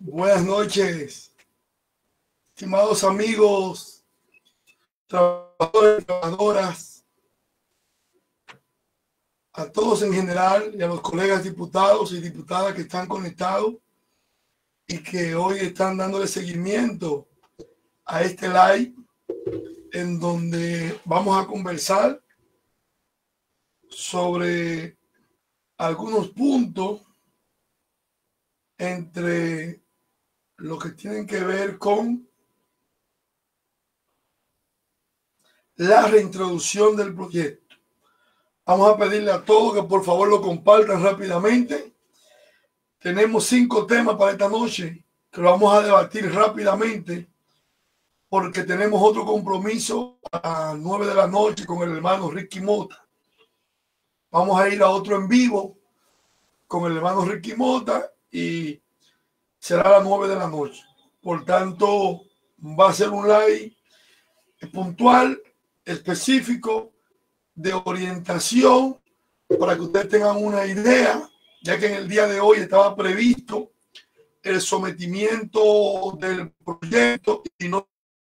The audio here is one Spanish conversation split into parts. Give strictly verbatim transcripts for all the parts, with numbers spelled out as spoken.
Buenas noches, estimados amigos, trabajadores y trabajadoras, a todos en general y a los colegas diputados y diputadas que están conectados y que hoy están dándole seguimiento a este live en donde vamos a conversar sobre algunos puntos entre lo que tienen que ver con la reintroducción del proyecto. Vamos a pedirle a todos que por favor lo compartan rápidamente. Tenemos cinco temas para esta noche que lo vamos a debatir rápidamente porque tenemos otro compromiso a las nueve de la noche con el hermano Ricky Mota. Vamos a ir a otro en vivo con el hermano Ricky Mota y será a las nueve de la noche. Por tanto, va a ser un live puntual, específico, de orientación, para que ustedes tengan una idea, ya que en el día de hoy estaba previsto el sometimiento del proyecto y no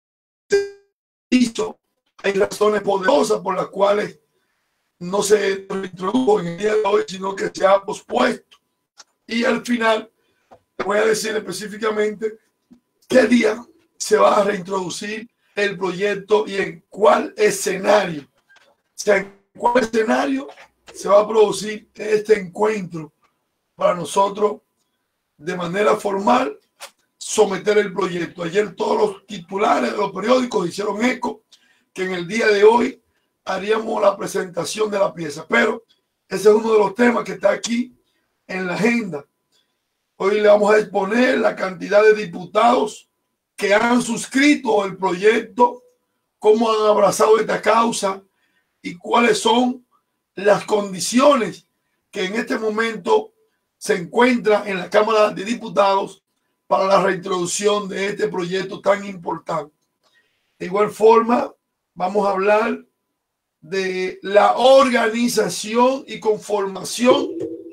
se hizo. Hay razones poderosas por las cuales no se introdujo en el día de hoy, sino que se ha pospuesto. Y al final voy a decir específicamente qué día se va a reintroducir el proyecto y en cuál escenario. O sea, en cuál escenario se va a producir este encuentro para nosotros de manera formal someter el proyecto. Ayer todos los titulares de los periódicos hicieron eco que en el día de hoy haríamos la presentación de la pieza, pero ese es uno de los temas que está aquí en la agenda. Hoy le vamos a exponer la cantidad de diputados que han suscrito el proyecto, cómo han abrazado esta causa y cuáles son las condiciones que en este momento se encuentran en la Cámara de Diputados para la reintroducción de este proyecto tan importante. De igual forma, vamos a hablar de la organización y conformación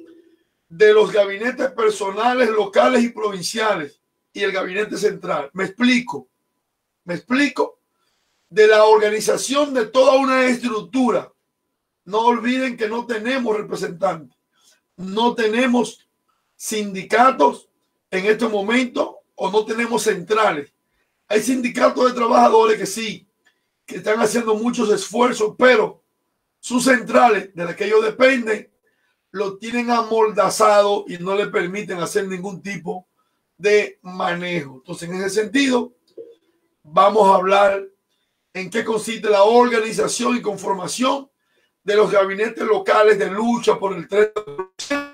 de los gabinetes personales, locales y provinciales y el gabinete central. Me explico, me explico de la organización de toda una estructura. No olviden que no tenemos representantes, no tenemos sindicatos en este momento o no tenemos centrales. Hay sindicatos de trabajadores que sí, que están haciendo muchos esfuerzos, pero sus centrales de las que ellos dependen lo tienen amordazado y no le permiten hacer ningún tipo de manejo. Entonces, en ese sentido, vamos a hablar en qué consiste la organización y conformación de los gabinetes locales de lucha por el treinta por ciento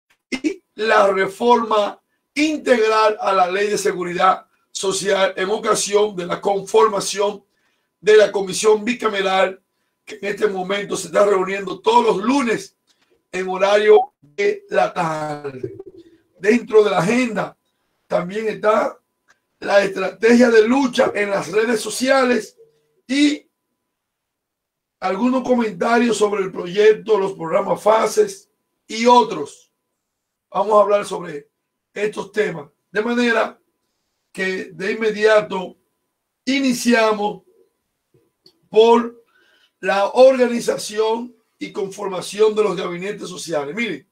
y la reforma integral a la Ley de Seguridad Social en ocasión de la conformación de la comisión bicameral que en este momento se está reuniendo todos los lunes en horario de la tarde. Dentro de la agenda también está la estrategia de lucha en las redes sociales y algunos comentarios sobre el proyecto, los programas fases y otros. Vamos a hablar sobre estos temas. De manera que de inmediato iniciamos por la organización y conformación de los gabinetes sociales. Miren,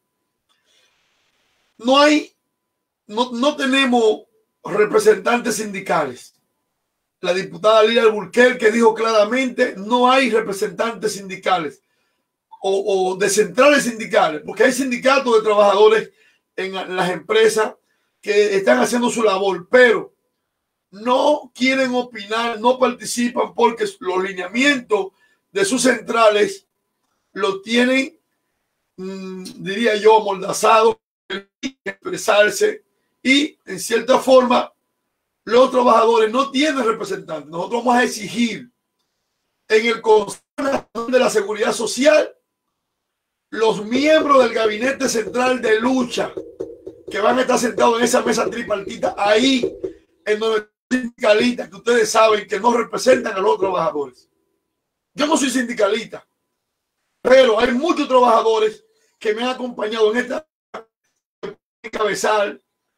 no hay, no, no tenemos representantes sindicales. La diputada Lila Alburquerque dijo claramente, no hay representantes sindicales o, o de centrales sindicales, porque hay sindicatos de trabajadores en las empresas que están haciendo su labor, pero no quieren opinar, no participan porque los lineamientos de sus centrales lo tienen, mmm, diría yo, amordazado, expresarse y en cierta forma los trabajadores no tienen representantes. Nosotros vamos a exigir en el Consejo de la Seguridad Social los miembros del Gabinete Central de Lucha que van a estar sentados en esa mesa tripartita ahí en donde sindicalistas que ustedes saben que no representan a los trabajadores. Yo no soy sindicalista, pero hay muchos trabajadores que me han acompañado en esta cabezal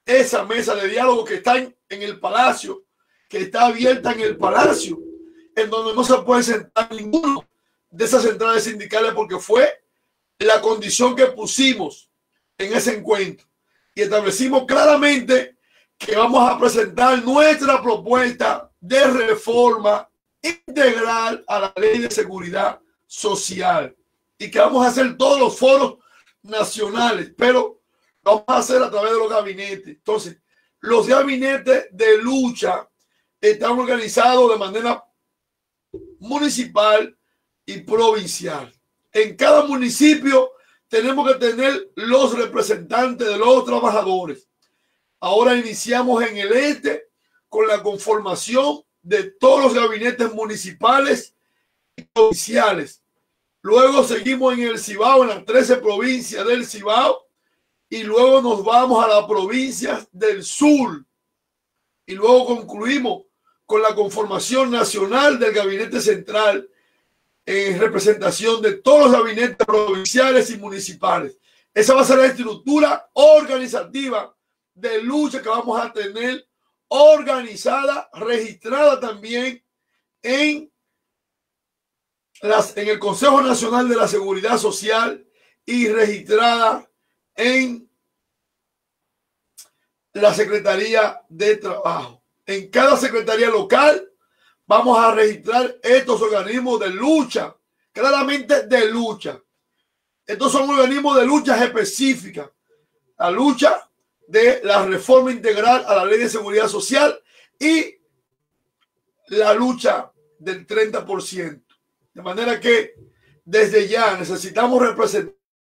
esa mesa de diálogo que está en, en el palacio, que está abierta en el palacio, en donde no se puede sentar ninguno de esas centrales sindicales porque fue la condición que pusimos en ese encuentro y establecimos claramente que vamos a presentar nuestra propuesta de reforma integral a la ley de seguridad social y que vamos a hacer todos los foros nacionales, pero lo vamos a hacer a través de los gabinetes. Entonces, los gabinetes de lucha están organizados de manera municipal y provincial. En cada municipio tenemos que tener los representantes de los trabajadores. Ahora iniciamos en el este con la conformación de todos los gabinetes municipales y provinciales. Luego seguimos en el Cibao, en las trece provincias del Cibao, y luego nos vamos a las provincias del sur. Y luego concluimos con la conformación nacional del gabinete central en representación de todos los gabinetes provinciales y municipales. Esa va a ser la estructura organizativa de lucha que vamos a tener organizada, registrada también en, las, en el Consejo Nacional de la Seguridad Social y registrada en la Secretaría de Trabajo. En cada secretaría local vamos a registrar estos organismos de lucha, claramente de lucha. Estos son organismos de lucha específica. La lucha de la reforma integral a la ley de seguridad social y la lucha del treinta por ciento. De manera que desde ya necesitamos representar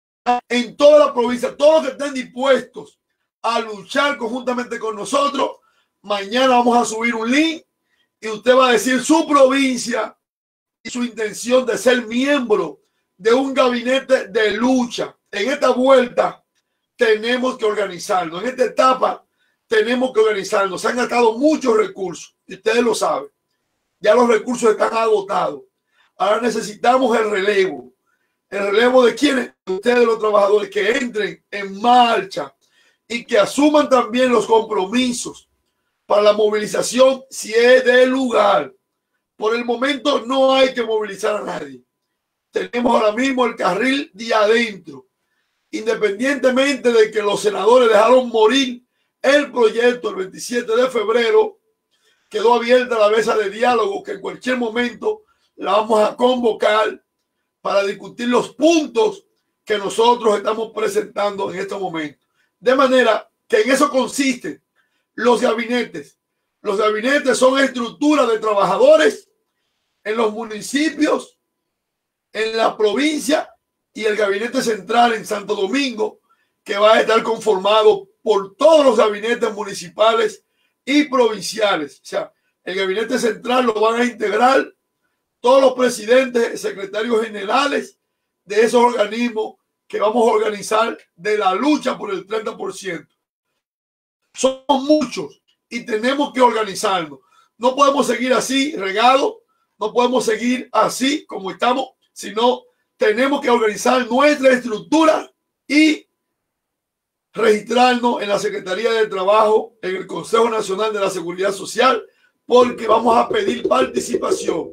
en toda la provincia, todos los que estén dispuestos a luchar conjuntamente con nosotros. Mañana vamos a subir un link y usted va a decir su provincia y su intención de ser miembro de un gabinete de lucha. En esta vuelta tenemos que organizarnos. En esta etapa tenemos que organizarnos. Se han gastado muchos recursos y ustedes lo saben. Ya los recursos están agotados. Ahora necesitamos el relevo. ¿El relevo de quiénes? Ustedes, los trabajadores, que entren en marcha y que asuman también los compromisos para la movilización si es de lugar. Por el momento no hay que movilizar a nadie. Tenemos ahora mismo el carril de adentro. Independientemente de que los senadores dejaron morir el proyecto el veintisiete de febrero, quedó abierta la mesa de diálogo que en cualquier momento la vamos a convocar para discutir los puntos que nosotros estamos presentando en este momento. De manera que en eso consisten los gabinetes. Los gabinetes son estructuras de trabajadores en los municipios, en la provincia y el gabinete central en Santo Domingo, que va a estar conformado por todos los gabinetes municipales y provinciales. O sea, el gabinete central lo van a integrar todos los presidentes, secretarios generales de esos organismos que vamos a organizar de la lucha por el treinta por ciento. Son muchos y tenemos que organizarnos. No podemos seguir así regados, no podemos seguir así como estamos, sino tenemos que organizar nuestra estructura y registrarnos en la Secretaría de Trabajo, en el Consejo Nacional de la Seguridad Social, porque vamos a pedir participación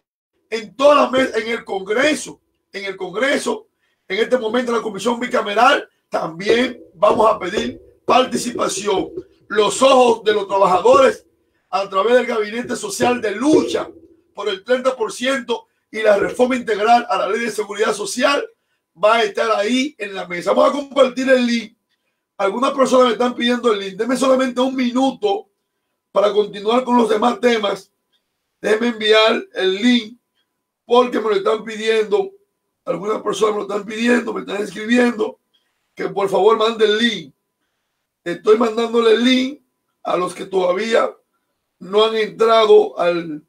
en todas las mesas, en el Congreso, en el Congreso, en este momento en la Comisión Bicameral, también vamos a pedir participación. Los ojos de los trabajadores a través del Gabinete Social de Lucha por el treinta por ciento y la reforma integral a la ley de seguridad social va a estar ahí en la mesa. Vamos a compartir el link. Algunas personas me están pidiendo el link. Denme solamente un minuto para continuar con los demás temas. Déjenme enviar el link porque me lo están pidiendo. Algunas personas me lo están pidiendo, me están escribiendo que por favor mande el link. Estoy mandándole el link a los que todavía no han entrado al,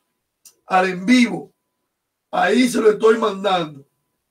al en vivo. Ahí se lo estoy mandando.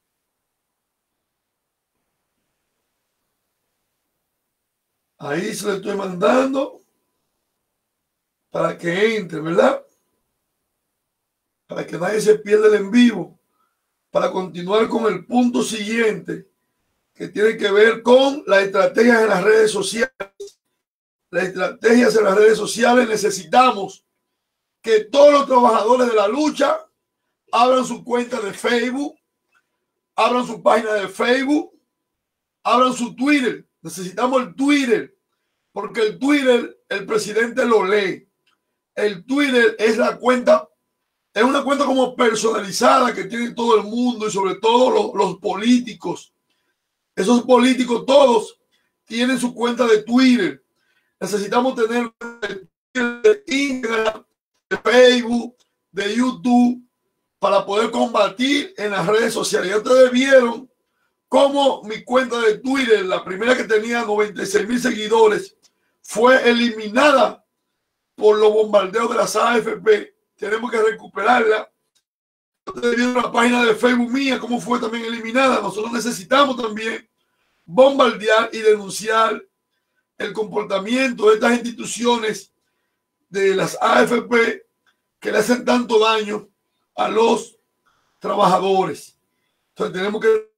Ahí se lo estoy mandando para que entre, ¿verdad? Para que nadie se pierda el en vivo. Para continuar con el punto siguiente, que tiene que ver con las estrategias en las redes sociales las estrategias en las redes sociales. Necesitamos que todos los trabajadores de la lucha abran su cuenta de Facebook, abran su página de Facebook, abran su Twitter. Necesitamos el Twitter, porque el Twitter el presidente lo lee. El Twitter es la cuenta, es una cuenta como personalizada que tiene todo el mundo y sobre todo los, los políticos. Esos políticos todos tienen su cuenta de Twitter. Necesitamos tener de Instagram, de Facebook, de YouTube, para poder combatir en las redes sociales. Ya ustedes vieron cómo mi cuenta de Twitter, la primera que tenía noventa y seis mil seguidores, fue eliminada por los bombardeos de las A F P. Tenemos que recuperarla. Ustedes vieron la página de Facebook mía, cómo fue también eliminada. Nosotros necesitamos también bombardear y denunciar el comportamiento de estas instituciones de las A F P que le hacen tanto daño a los trabajadores. Entonces tenemos que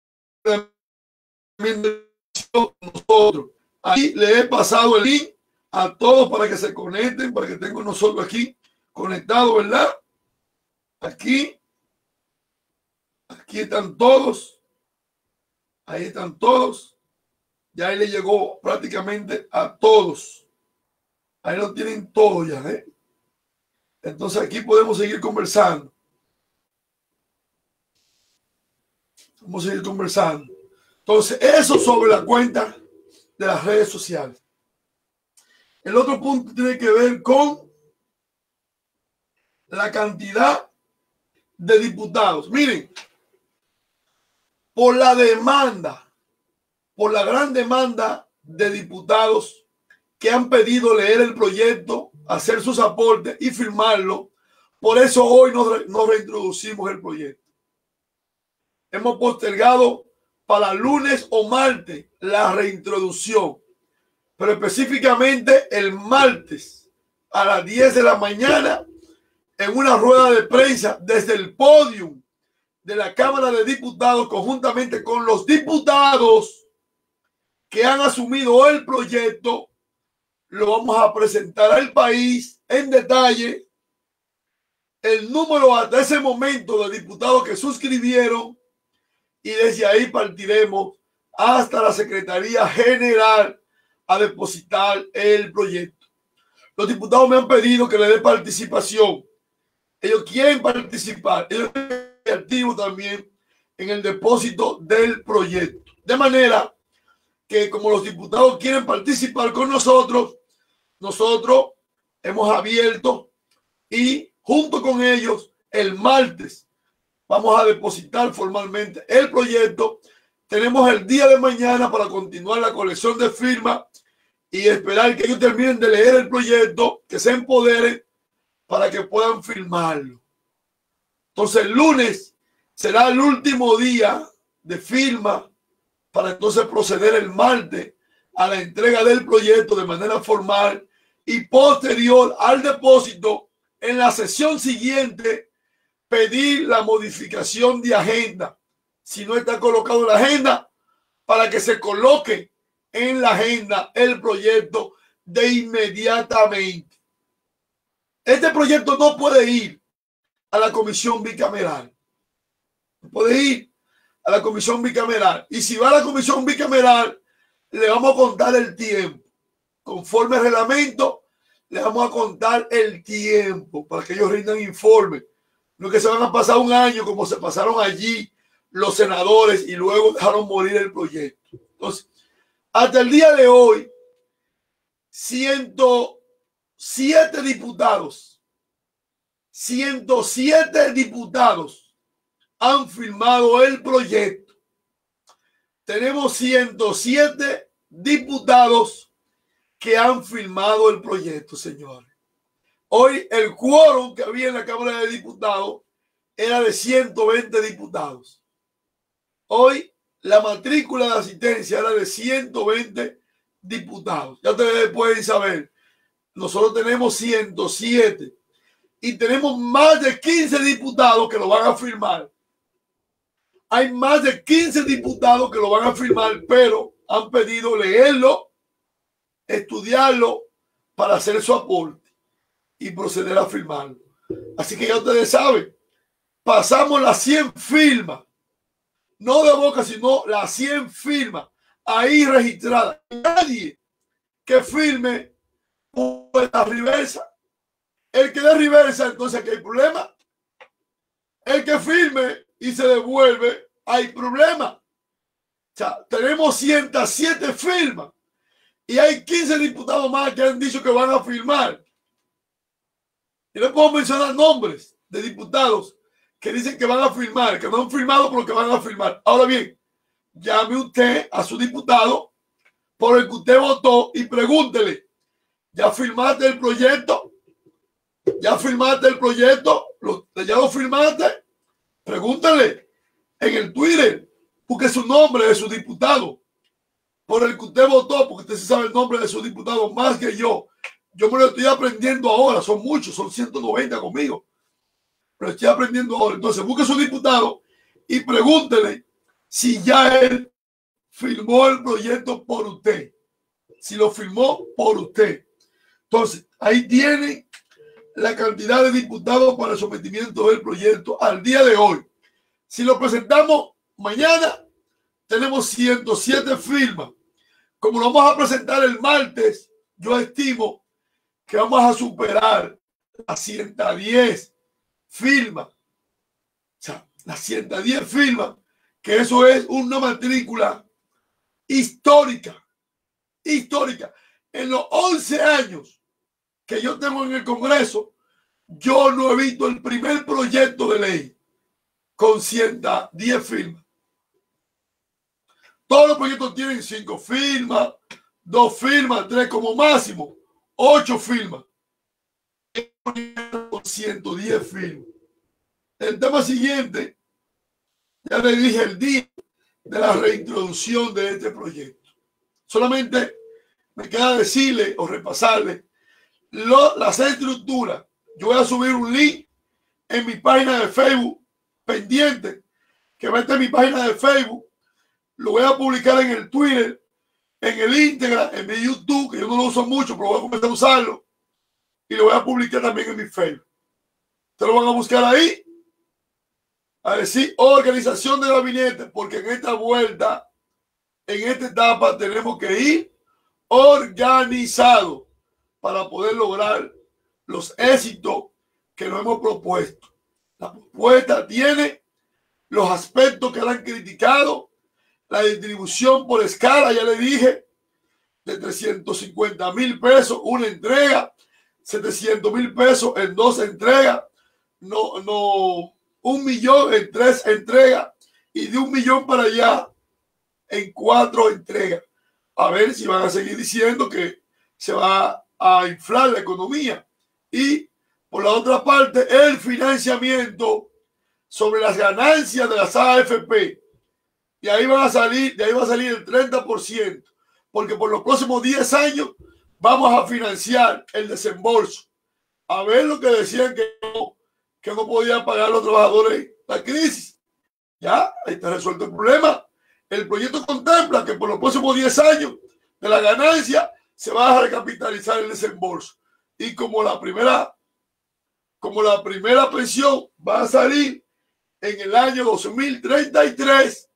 nosotros. Ahí le he pasado el link a todos para que se conecten, para que tengan nosotros aquí conectados, ¿verdad? Aquí, aquí están todos, ahí están todos, ya ahí le llegó prácticamente a todos, ahí lo tienen todo ya, ¿eh? Entonces aquí podemos seguir conversando, vamos a seguir conversando. Entonces eso sobre la cuenta de las redes sociales. El otro punto tiene que ver con la cantidad de diputados. Miren, por la demanda, por la gran demanda de diputados que han pedido leer el proyecto, hacer sus aportes y firmarlo, por eso hoy nos, nos reintroducimos el proyecto. Hemos postergado para lunes o martes la reintroducción, pero específicamente el martes a las diez de la mañana en una rueda de prensa desde el podio de la Cámara de Diputados conjuntamente con los diputados que han asumido el proyecto, lo vamos a presentar al país en detalle, el número hasta ese momento de diputados que suscribieron, y desde ahí partiremos hasta la Secretaría General a depositar el proyecto. Los diputados me han pedido que le dé participación. Ellos quieren participar. Ellos están activos también en el depósito del proyecto. De manera que como los diputados quieren participar con nosotros, nosotros hemos abierto y junto con ellos el martes vamos a depositar formalmente el proyecto. Tenemos el día de mañana para continuar la colección de firmas y esperar que ellos terminen de leer el proyecto, que se empoderen para que puedan firmarlo. Entonces el lunes será el último día de firma para entonces proceder el martes a la entrega del proyecto de manera formal y posterior al depósito en la sesión siguiente pedir la modificación de agenda, si no está colocado en la agenda, para que se coloque en la agenda el proyecto de inmediatamente. Este proyecto no puede ir a la comisión bicameral. No puede ir a la comisión bicameral. Y si va a la comisión bicameral, le vamos a contar el tiempo. Conforme al reglamento, le vamos a contar el tiempo para que ellos rindan informe. No que se van a pasar un año como se pasaron allí los senadores y luego dejaron morir el proyecto. Entonces, hasta el día de hoy, ciento siete diputados, ciento siete diputados han firmado el proyecto. Tenemos ciento siete diputados que han firmado el proyecto, señores. Hoy el quórum que había en la Cámara de Diputados era de ciento veinte diputados. Hoy la matrícula de asistencia era de ciento veinte diputados. Ya ustedes pueden saber, nosotros tenemos ciento siete y tenemos más de quince diputados que lo van a firmar. Hay más de quince diputados que lo van a firmar, pero han pedido leerlo estudiarlo para hacer su aporte y proceder a firmarlo. Así que ya ustedes saben, pasamos las cien firmas, no de boca, sino las cien firmas ahí registradas. Nadie que firme la reversa. El que dé reversa, entonces aquí hay problema. El que firme y se devuelve, hay problema. O sea, tenemos ciento siete firmas y hay quince diputados más que han dicho que van a firmar. Y no puedo mencionar nombres de diputados que dicen que van a firmar, que no han firmado, pero que van a firmar. Ahora bien, llame usted a su diputado por el que usted votó y pregúntele, ¿ya firmaste el proyecto? ¿Ya firmaste el proyecto? ¿Ya lo firmaste? Pregúntale en el Twitter, busque su nombre de su diputado por el que usted votó, porque usted se sabe el nombre de su diputado más que yo. Yo me lo estoy aprendiendo ahora, son muchos, son ciento noventa conmigo, pero estoy aprendiendo ahora. Entonces busque su diputado y pregúntele si ya él firmó el proyecto por usted, si lo firmó por usted. Entonces ahí tiene la cantidad de diputados para el sometimiento del proyecto al día de hoy. Si lo presentamos mañana, tenemos ciento siete firmas. Como lo vamos a presentar el martes, yo estimo que vamos a superar las ciento diez firmas. O sea, las ciento diez firmas, que eso es una matrícula histórica, histórica. En los once años que yo tengo en el Congreso, yo no he visto el primer proyecto de ley con ciento diez firmas. Todos los proyectos tienen cinco firmas, dos firmas, tres como máximo, ocho firmas. Con ciento diez firmas. El tema siguiente, ya le dije el día de la reintroducción de este proyecto. Solamente me queda decirle o repasarle lo, las estructuras. Yo voy a subir un link en mi página de Facebook pendiente, que va a estar en mi página de Facebook. Lo voy a publicar en el Twitter, en el Instagram, en mi YouTube, que yo no lo uso mucho, pero voy a comenzar a usarlo. Y lo voy a publicar también en mi Facebook. Ustedes lo van a buscar ahí, a decir organización de gabinete, porque en esta vuelta, en esta etapa, tenemos que ir organizados para poder lograr los éxitos que nos hemos propuesto. La propuesta tiene los aspectos que la han criticado, la distribución por escala, ya le dije, de trescientos cincuenta mil pesos una entrega, setecientos mil pesos en dos entregas, no, no, un millón en tres entregas y de un millón para allá en cuatro entregas. A ver si van a seguir diciendo que se va a inflar la economía. Y por la otra parte, el financiamiento sobre las ganancias de las A F P. Y ahí van a salir, de ahí va a salir el treinta por ciento, porque por los próximos diez años vamos a financiar el desembolso. A ver lo que decían que no, que no podían pagar los trabajadores la crisis. Ya, ahí está resuelto el problema. El proyecto contempla que por los próximos diez años de la ganancia se va a recapitalizar el desembolso. Y como la primera, como la primera pensión va a salir en el año dos mil treinta y tres,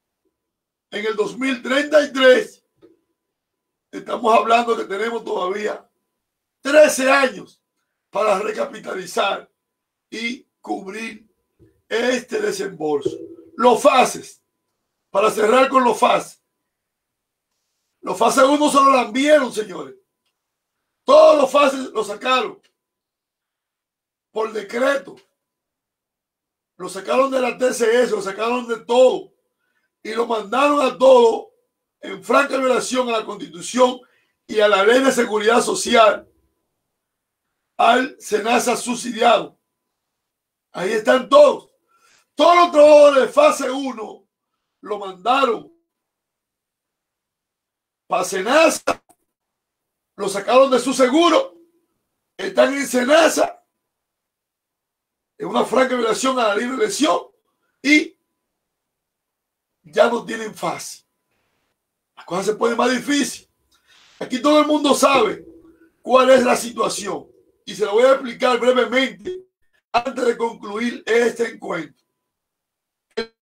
en el dos mil treinta y tres, estamos hablando que tenemos todavía trece años para recapitalizar y cubrir este desembolso. Los fases, para cerrar con los fases. Los fases uno solo la enviaron, señores. Todos los fases los sacaron por decreto. Lo sacaron de la T C S, lo sacaron de todo. Y lo mandaron a todo en franca violación a la Constitución y a la Ley de Seguridad Social, al SENASA subsidiado. Ahí están todos. Todos los trabajadores de fase uno lo mandaron para SENASA, lo sacaron de su seguro, están en SENASA, en una franca violación a la libre elección, y ya no tienen fase. Las cosas se ponen más difíciles. Aquí todo el mundo sabe cuál es la situación y se lo voy a explicar brevemente antes de concluir este encuentro. El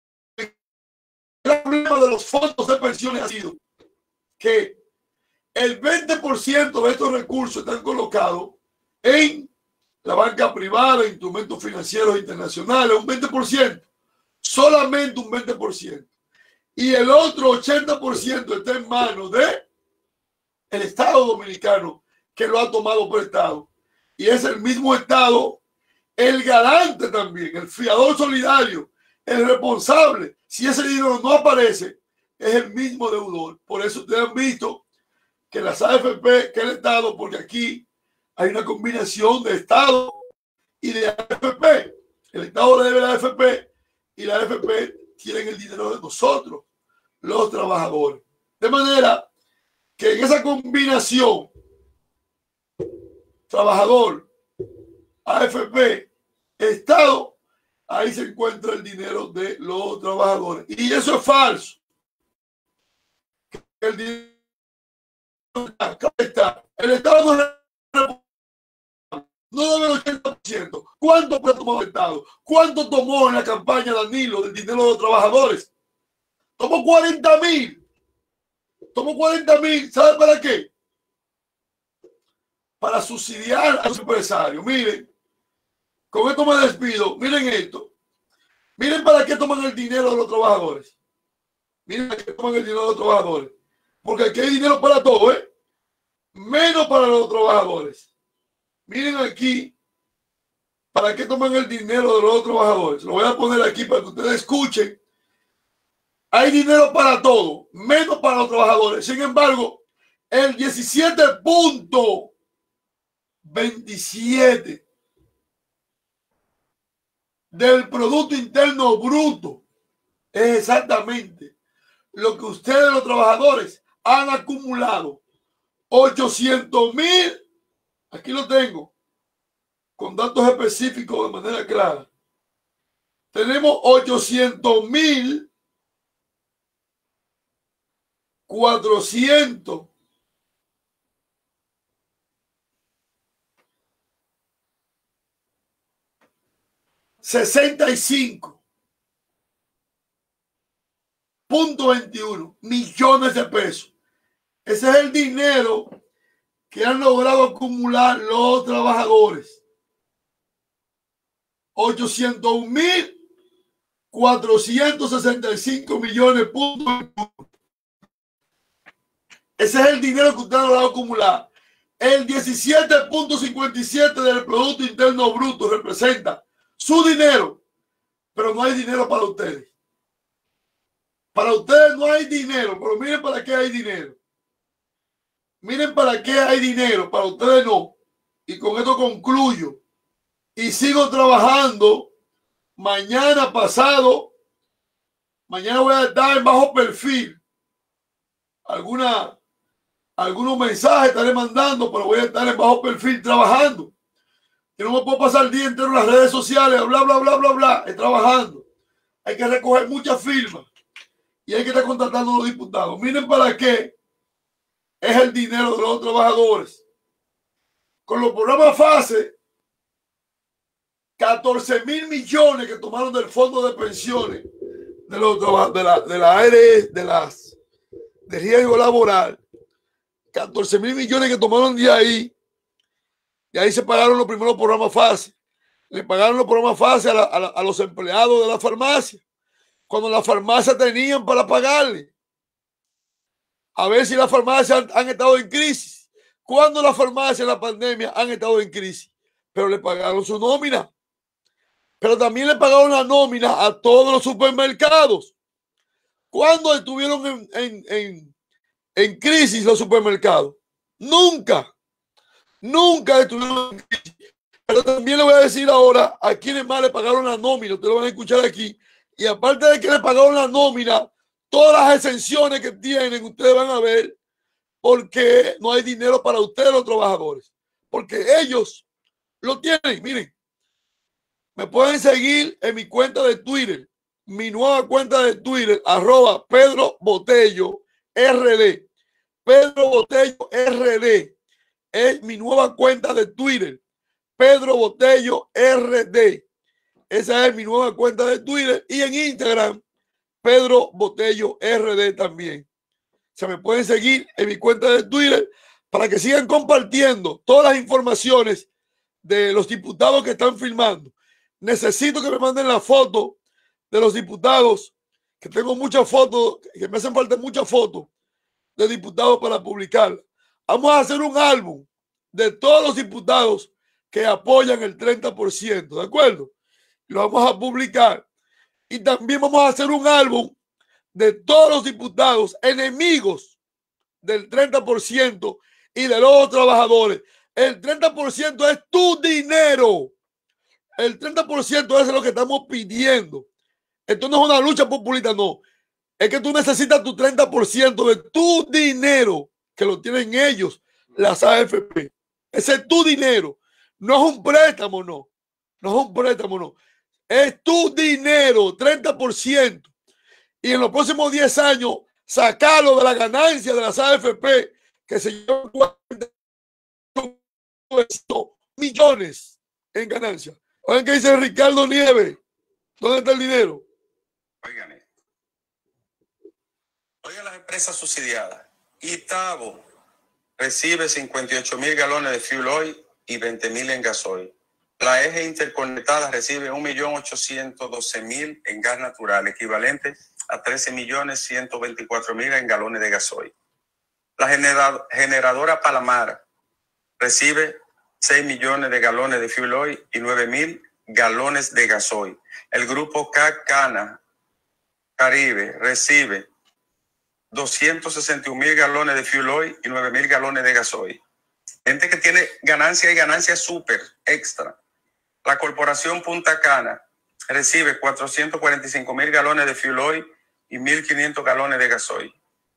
problema de los fondos de pensiones ha sido que el veinte por ciento de estos recursos están colocados en la banca privada, instrumentos financieros internacionales, un veinte por ciento, solamente un veinte por ciento. Y el otro ochenta por ciento está en manos de el Estado dominicano, que lo ha tomado prestado. Y es el mismo Estado el garante también, el fiador solidario, el responsable. Si ese dinero no aparece, es el mismo deudor. Por eso ustedes han visto que las A F P, que el Estado, porque aquí hay una combinación de Estado y de A F P. El Estado le debe a la A F P y la A F P tienen el dinero de nosotros, los trabajadores. De manera que en esa combinación trabajador, A F P, Estado, ahí se encuentra el dinero de los trabajadores. Y eso es falso. El dinero está. El Estado no, no debe el ochenta por ciento. ¿Cuánto ha tomado el Estado? ¿Cuánto tomó en la campaña Danilo del dinero de los trabajadores? Tomó cuarenta mil. Tomó cuarenta mil. ¿Sabe para qué? Para subsidiar a los empresarios. Miren, con esto me despido. Miren esto. Miren para qué toman el dinero de los trabajadores. Miren para qué toman el dinero de los trabajadores. Porque aquí hay dinero para todo, ¿eh? Menos para los trabajadores. Miren aquí para qué toman el dinero de los trabajadores. Lo voy a poner aquí para que ustedes escuchen. Hay dinero para todo, menos para los trabajadores. Sin embargo, el diecisiete punto veintisiete del Producto Interno Bruto es exactamente lo que ustedes los trabajadores han acumulado. ochocientos mil, aquí lo tengo, con datos específicos de manera clara. Tenemos ochocientos mil cuatrocientos sesenta y cinco punto veintiuno millones de pesos. Ese es el dinero que han logrado acumular los trabajadores. ochocientos mil cuatrocientos sesenta y cinco millones. Ese es el dinero que usted ha logrado acumular. El diecisiete punto cincuenta y siete del Producto Interno Bruto representa su dinero, pero no hay dinero para ustedes. Para ustedes no hay dinero, pero miren para qué hay dinero. Miren para qué hay dinero, para ustedes no. Y con esto concluyo. Y sigo trabajando mañana, pasado. Mañana voy a estar en bajo perfil. Alguna, algunos mensajes estaré mandando, pero voy a estar en bajo perfil trabajando. Yo no me puedo pasar el día entero en las redes sociales, bla, bla, bla, bla, bla, es trabajando. Hay que recoger muchas firmas y hay que estar contratando a los diputados. Miren para qué es el dinero de los trabajadores. Con los programas FASE, catorce mil millones que tomaron del fondo de pensiones de, los, de la de la A R S, de las de riesgo laboral, catorce mil millones que tomaron de ahí, y ahí se pagaron los primeros programas FASE. Le pagaron los programas FASE a, la, a, la, a los empleados de la farmacia, cuando las farmacias tenían para pagarle. A ver si las farmacias han, han estado en crisis. Cuando las farmacias en la pandemia han estado en crisis, pero le pagaron su nómina. Pero también le pagaron la nómina a todos los supermercados. ¿Cuándo estuvieron en, en, en, en crisis los supermercados? Nunca. Nunca estuvieron en crisis. Pero también le voy a decir ahora a quienes más le pagaron la nómina. Ustedes lo van a escuchar aquí. Y aparte de que le pagaron la nómina, todas las exenciones que tienen, ustedes van a ver porque no hay dinero para ustedes los trabajadores. Porque ellos lo tienen. Miren, me pueden seguir en mi cuenta de Twitter. Mi nueva cuenta de Twitter, arroba Pedro Botello R D. Pedro Botello R D. Es mi nueva cuenta de Twitter. Pedro Botello R D. Esa es mi nueva cuenta de Twitter. Y en Instagram, Pedro Botello R D también. Se me pueden seguir en mi cuenta de Twitter para que sigan compartiendo todas las informaciones de los diputados que están filmando. Necesito que me manden la foto de los diputados, que tengo muchas fotos, que me hacen falta muchas fotos de diputados para publicar. Vamos a hacer un álbum de todos los diputados que apoyan el treinta por ciento, ¿de acuerdo? Lo vamos a publicar. Y también vamos a hacer un álbum de todos los diputados enemigos del treinta por ciento y de los trabajadores. El treinta por ciento es tu dinero. El treinta por ciento es lo que estamos pidiendo. Esto no es una lucha populista, no. Es que tú necesitas tu treinta por ciento de tu dinero, que lo tienen ellos, las A F P. Ese es tu dinero. No es un préstamo, no. No es un préstamo, no. Es tu dinero, treinta por ciento. Y en los próximos diez años, sacarlo de la ganancia de las A F P, que se llevan millones en ganancia. Oigan que dice Ricardo Nieves. ¿Dónde está el dinero? Oigan esto. Oigan las empresas subsidiadas. Itabo recibe cincuenta y ocho mil galones de fuel oil y veinte mil en gasoil. La Eje Interconectada recibe un millón ochocientos doce mil en gas natural, equivalente a trece millones ciento veinticuatro mil en galones de gasoil. La genera generadora Palamar recibe seis millones de galones de fuel oil y nueve mil galones de gasoil. El grupo Cacana Caribe recibe doscientos sesenta y un mil galones de fuel oil y nueve mil galones de gasoil. Gente que tiene ganancia y ganancia súper extra. La corporación Punta Cana recibe cuatrocientos cuarenta y cinco mil galones de fuel oil y mil quinientos galones de gasoil.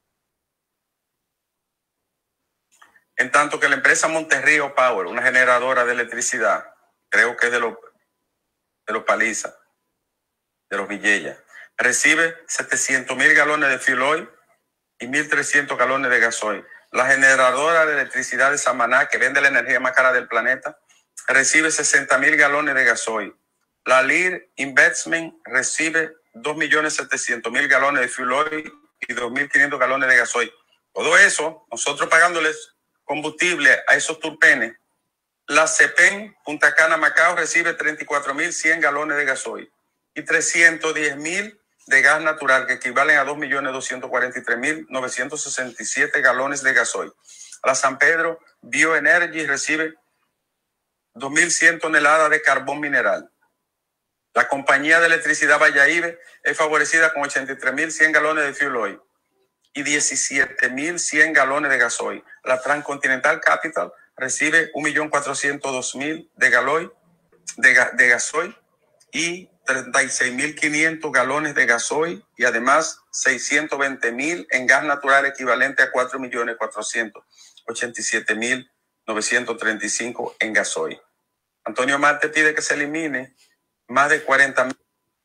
En tanto que la empresa Monterrío Power, una generadora de electricidad, creo que es de los de los Paliza, de los Villela, recibe setecientos mil galones de fuel oil y mil trescientos galones de gasoil. La generadora de electricidad de Samaná, que vende la energía más cara del planeta, recibe sesenta mil galones de gasoil. La Lear Investment recibe dos millones setecientos mil galones de fuel oil y dos mil quinientos galones de gasoil. Todo eso, nosotros pagándoles combustible a esos turpenes. La CEPEN Punta Cana Macao recibe treinta y cuatro mil cien galones de gasoil y trescientos diez mil de gas natural, que equivalen a dos millones doscientos cuarenta y tres mil novecientos sesenta y siete galones de gasoil. La San Pedro Bioenergy recibe dos mil cien toneladas de carbón mineral. La compañía de electricidad Valladolid es favorecida con ochenta y tres mil cien galones de fuel oil y diecisiete mil cien galones de gasoil. La Transcontinental Capital recibe un millón cuatrocientos dos mil de, galoy, de, de gasoil y treinta y seis mil quinientos galones de gasoil y además seiscientos veinte mil en gas natural, equivalente a cuatro millones cuatrocientos ochenta y siete mil novecientos treinta y cinco en gasoil. Antonio Marte pide que se elimine más de cuarenta mil.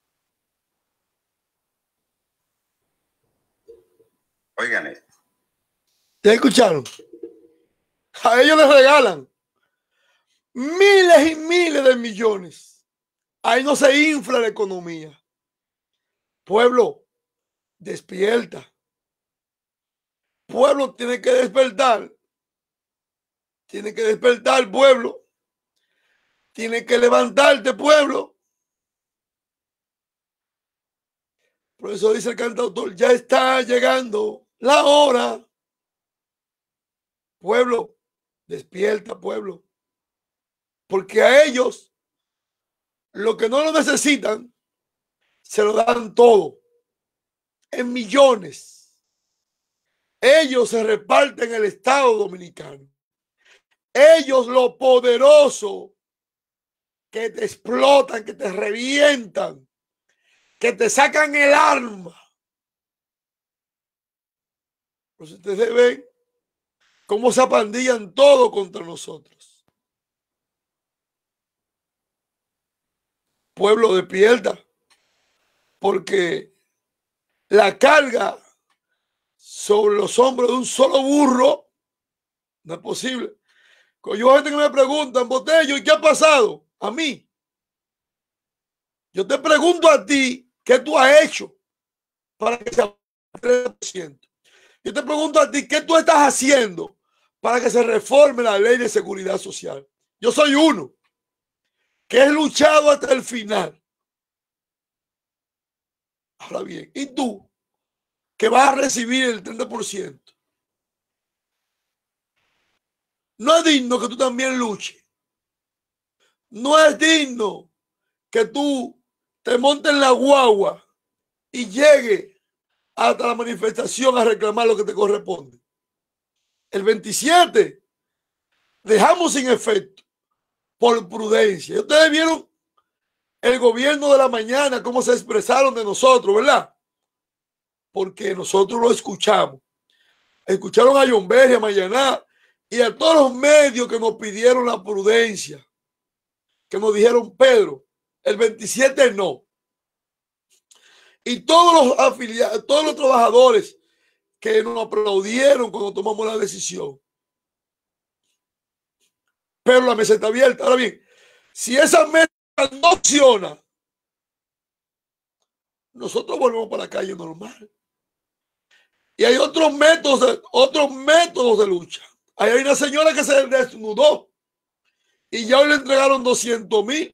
Oigan esto. ¿Ya escucharon? A ellos les regalan miles y miles de millones. Ahí no se infla la economía. Pueblo, despierta. Pueblo tiene que despertar. Tiene que despertar, pueblo. Tiene que levantarte, pueblo. Por eso dice el cantautor, ya está llegando la hora. Pueblo, despierta, pueblo. Porque a ellos, lo que no lo necesitan, se lo dan todo. En millones. Ellos se reparten el Estado Dominicano. Ellos, lo poderoso, que te explotan, que te revientan, que te sacan el arma. Pues ustedes ven cómo se apandillan todo contra nosotros. Pueblo, despierta, porque la carga sobre los hombros de un solo burro. No es posible. Yo hay gente que me preguntan, Botello, ¿y qué ha pasado? A mí. Yo te pregunto a ti, ¿qué tú has hecho para que sea tres por ciento? Yo te pregunto a ti, ¿qué tú estás haciendo para que se reforme la ley de seguridad social? Yo soy uno que he luchado hasta el final. Ahora bien, ¿y tú que vas a recibir el treinta por ciento? No es digno que tú también luches. No es digno que tú te montes en la guagua y llegues hasta la manifestación a reclamar lo que te corresponde. El veintisiete dejamos sin efecto por prudencia. Ustedes vieron el gobierno de la mañana, cómo se expresaron de nosotros, ¿verdad? Porque nosotros lo escuchamos. Escucharon a John Berry, a Mayaná y a todos los medios que nos pidieron la prudencia, que nos dijeron, Pedro, el veintisiete no. Y todos los afiliados, todos los trabajadores que nos aplaudieron cuando tomamos la decisión. Pero la mesa está abierta. Ahora bien, si esa mesa no funciona, nosotros volvemos para la calle normal. Y hay otros métodos de, otros métodos de lucha. Ahí hay una señora que se desnudó y ya hoy le entregaron doscientos mil.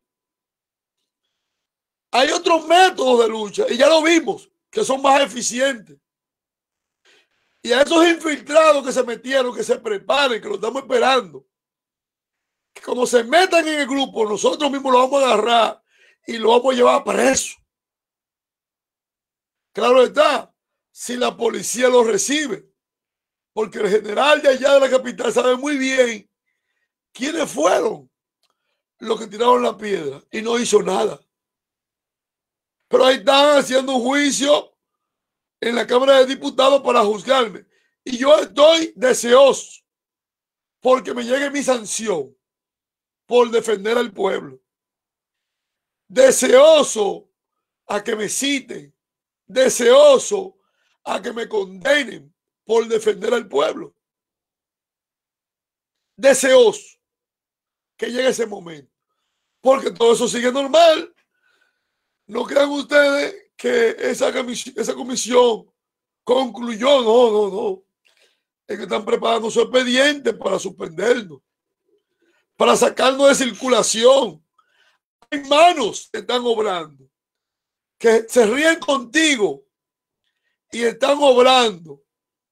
Hay otros métodos de lucha y ya lo vimos, que son más eficientes. Y a esos infiltrados que se metieron, que se preparen, que lo estamos esperando, que cuando se metan en el grupo, nosotros mismos lo vamos a agarrar y lo vamos a llevar preso. Claro está, si la policía lo recibe, porque el general de allá de la capital sabe muy bien quiénes fueron los que tiraron la piedra y no hizo nada. Pero ahí están haciendo un juicio en la Cámara de Diputados para juzgarme. Y yo estoy deseoso porque me llegue mi sanción por defender al pueblo. Deseoso a que me citen. Deseoso a que me condenen por defender al pueblo. Deseoso que llegue ese momento. Porque todo eso sigue normal. No crean ustedes que esa comisión, esa comisión concluyó. No, no, no. Es que están preparando su expediente para suspendernos, para sacarnos de circulación. Hay manos que están obrando, que se ríen contigo y están obrando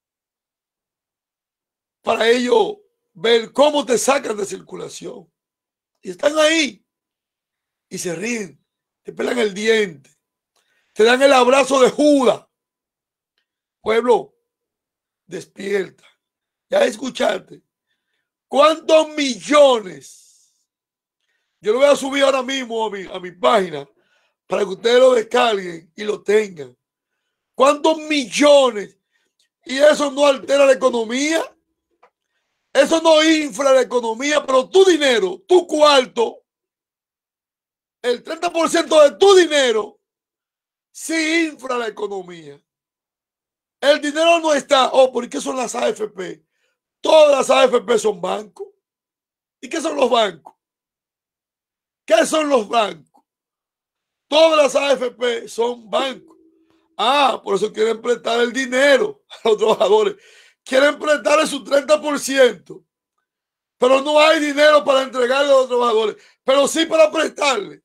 para ellos ver cómo te sacan de circulación. Y están ahí y se ríen, te pelan el diente, te dan el abrazo de Judas. Pueblo, despierta. Ya escuchaste. ¿Cuántos millones? Yo lo voy a subir ahora mismo a mi, a mi página para que ustedes lo descarguen y lo tengan. ¿Cuántos millones? Y eso no altera la economía. Eso no infla la economía, pero tu dinero, tu cuarto, el treinta por ciento de tu dinero, sí infla la economía. El dinero no está. Oh, ¿por qué son las A F P? Todas las A F P son bancos. ¿Y qué son los bancos? ¿Qué son los bancos? Todas las A F P son bancos. Ah, por eso quieren prestar el dinero a los trabajadores. Quieren prestarle su treinta por ciento. Pero no hay dinero para entregarle a los trabajadores. Pero sí para prestarle.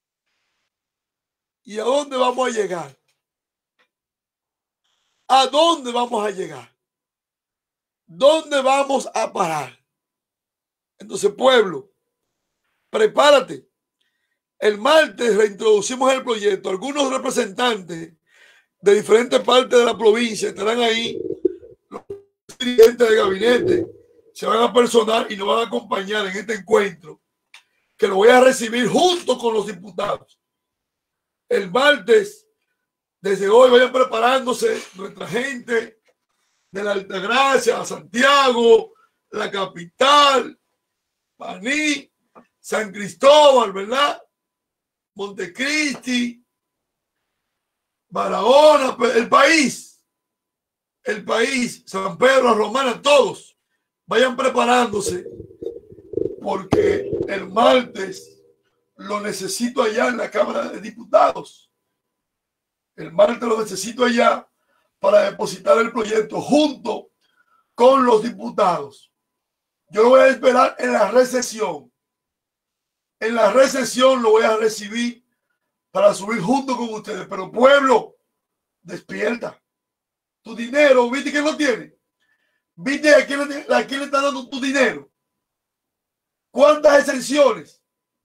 ¿Y a dónde vamos a llegar? ¿A dónde vamos a llegar? ¿Dónde vamos a parar? Entonces, pueblo, prepárate. El martes reintroducimos el proyecto. Algunos representantes de diferentes partes de la provincia estarán ahí. Los dirigentes de gabinete se van a personar y nos van a acompañar en este encuentro, que lo voy a recibir junto con los diputados. El martes, desde hoy, vayan preparándose nuestra gente de la Altagracia, Santiago, la capital, Baní, San Cristóbal, ¿verdad? Montecristi, Barahona, el país. el país, San Pedro, Romana, todos vayan preparándose, porque el martes lo necesito allá en la Cámara de Diputados. El martes lo necesito allá para depositar el proyecto junto con los diputados. Yo lo voy a esperar en la recesión. En la recesión lo voy a recibir para subir junto con ustedes. Pero pueblo, despierta. Tu dinero, ¿viste que no tiene? ¿Viste a quién, a quién le está dando tu dinero? ¿Cuántas exenciones?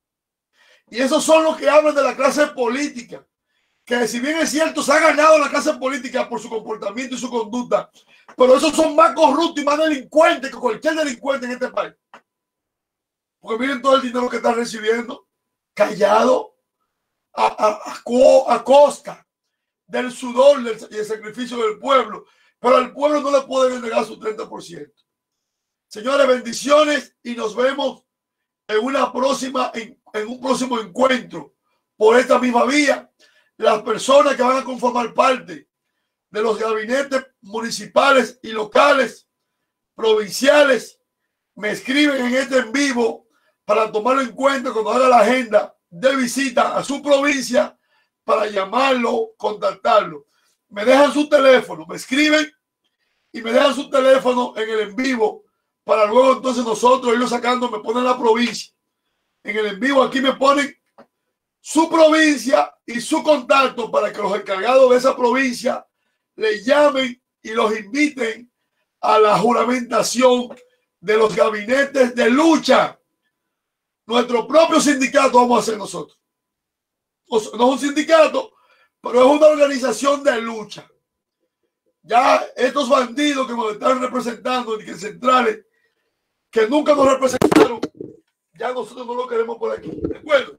Y esos son los que hablan de la clase política, que si bien es cierto se ha ganado la clase política por su comportamiento y su conducta, pero esos son más corruptos y más delincuentes que cualquier delincuente en este país. Porque miren todo el dinero que están recibiendo, callado, a, a, a, a costa del sudor y el sacrificio del pueblo, pero al pueblo no le pueden negar su treinta por ciento. Señores, bendiciones y nos vemos en una próxima, en, en un próximo encuentro por esta misma vía. Las personas que van a conformar parte de los gabinetes municipales y locales, provinciales, me escriben en este en vivo para tomarlo en cuenta cuando haga la agenda de visita a su provincia, para llamarlo, contactarlo. Me dejan su teléfono, me escriben y me dejan su teléfono en el en vivo, para luego entonces nosotros irlo sacando. Me ponen la provincia en el en vivo, aquí me ponen su provincia y su contacto para que los encargados de esa provincia le llamen y los inviten a la juramentación de los gabinetes de lucha. Nuestro propio sindicato vamos a hacer nosotros. No es un sindicato, pero es una organización de lucha. Ya estos bandidos que nos están representando en centrales, que nunca nos representaron, ya nosotros no lo queremos por aquí. ¿De acuerdo?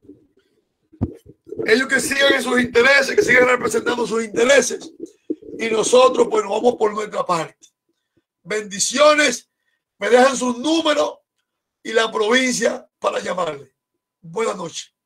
Ellos que sigan en sus intereses, que sigan representando sus intereses, y nosotros pues nos vamos por nuestra parte. Bendiciones, me dejan sus números y la provincia para llamarle. Buenas noches.